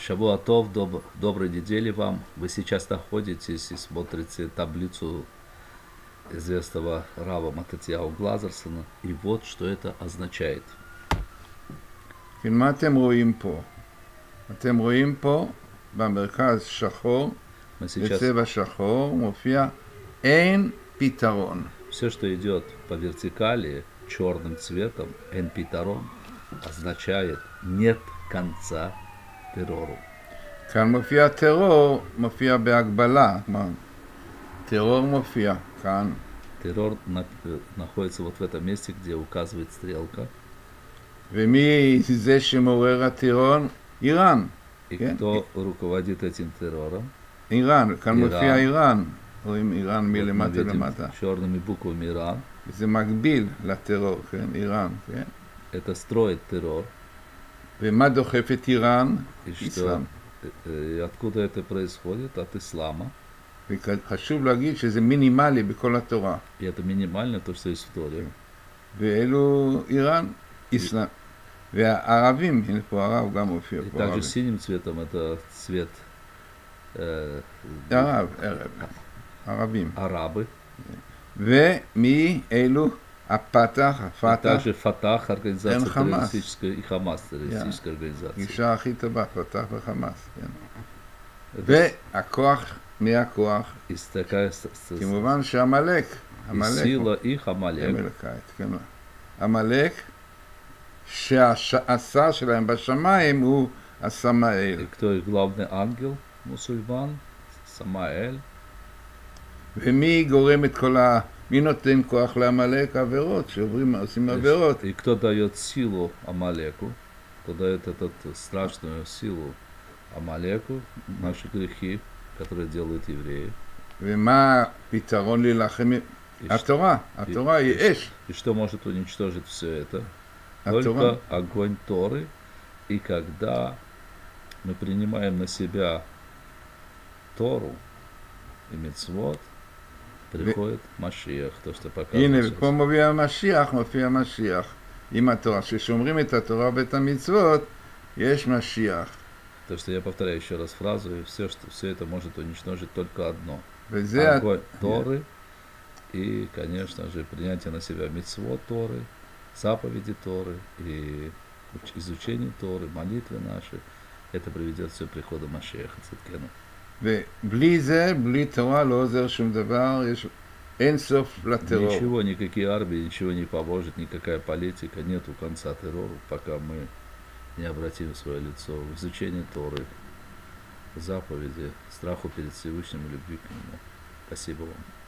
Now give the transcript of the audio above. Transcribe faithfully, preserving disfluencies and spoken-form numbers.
Шавуатов, доб, доброй недели вам. Вы сейчас находитесь и смотрите таблицу известного рава Мататьяу Глазерсона. И вот что это означает. מה אתם רואים פה? אתם רואים פה במרכז שחור, Мы сейчас בצבע שחור, מופיע אין פתרון. все, что идет по вертикали черным цветом, эн питарон, означает нет конца террору. כאן מופיע טרור, מופיע בהגבלה. כלומר, טרור מופיע כאן. Террор на- находится вот в этом месте, где указывает стрелка. ומי זה שמעורר הטרור? איראן. И כן? кто руководит этим террором? איראן, כאן איראן. מופיע איראן. רואים איראן Вот мы מלמטה видим למטה. черными буквами Иран. זה מקביל לטרור, כן? איראן, כן? Это строит террор. ומה דוחף את איראן? И что, איסלאם. э, и откуда это происходит? От ислама. וחשוב להגיד שזה מינימלי בכל התורה. И это минимально то, что есть в Торе. ואלו איראן, איסלאם. והערבים, הנה פה ערב גם מופיע И פה также ערבים. синим цветом это цвет э, ערב, ערב, ערבים. арабы. ומי אלו? הפתח, И הפתח, также Фатах, организация Эн Хамас. террористическая, и Хамас, террористическая организация. גישה הכי טובה, פתח וחמאס, כן. Это והכוח, מי הכוח? из такая с- с- כמובן שעמלק, и עמלק, сила их Амалек. אמריקאית, כן. עמלק, שהשר שלהם בשמיים הוא הסמאל. И кто их главный ангел мусульман? Самаэль. ומי גורם את כל ה... מי נותן כוח לעמלק? עבירות, שעוברים, עושים עבירות. И кто дает силу Амалеку? Кто дает эту страшную силу Амалеку? Наши грехи, которые делают евреи. ומה הפתרון להילחם? И, ш- התורה, התורה היא אש. и что может уничтожить все это? התורה. Только огонь Торы. И когда мы принимаем на себя Тору и мицвот, приходит Машиах, то, что הנה, показывает. ופה מופיע המשיח, מופיע המשיח. עם התורה. כששומרים את התורה ואת המצוות, יש משיח. То, что я повторяю еще раз фразу, и все, что все это может уничтожить только одно. וזה... Огонь Торы и, конечно же, принятие на себя мицвот Торы, заповеди Торы и уч- изучение Торы, молитвы наши. Это приведет все к приходу Машиаха Цидкену. ובלי זה, бли תורה, לא עוזר שום דבר, יש אין סוף לטרור. Ничего, никакие армии, ничего не поможет, никакая политика, нету конца террору, пока мы не обратим свое лицо в изучение Торы, заповеди, страху перед Всевышним и любви к Нему. Спасибо вам.